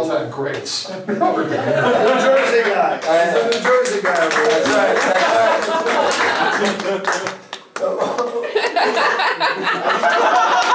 all-time greats. The New Jersey guy. The New Jersey guy. That's right.